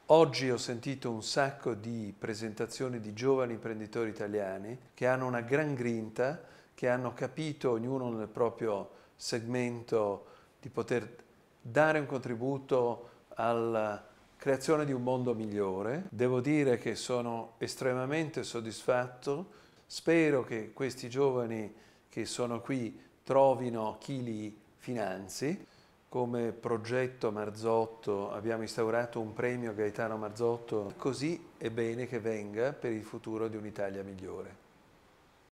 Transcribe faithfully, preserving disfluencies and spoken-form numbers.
Oggi ho sentito un sacco di presentazioni di giovani imprenditori italiani che hanno una gran grinta, che hanno capito, ognuno nel proprio segmento, di poter dare un contributo alla creazione di un mondo migliore. Devo dire che sono estremamente soddisfatto. Spero che questi giovani che sono qui trovino chi li finanzi. Come progetto Marzotto abbiamo instaurato un premio Gaetano Marzotto, così è bene che venga per il futuro di un'Italia migliore.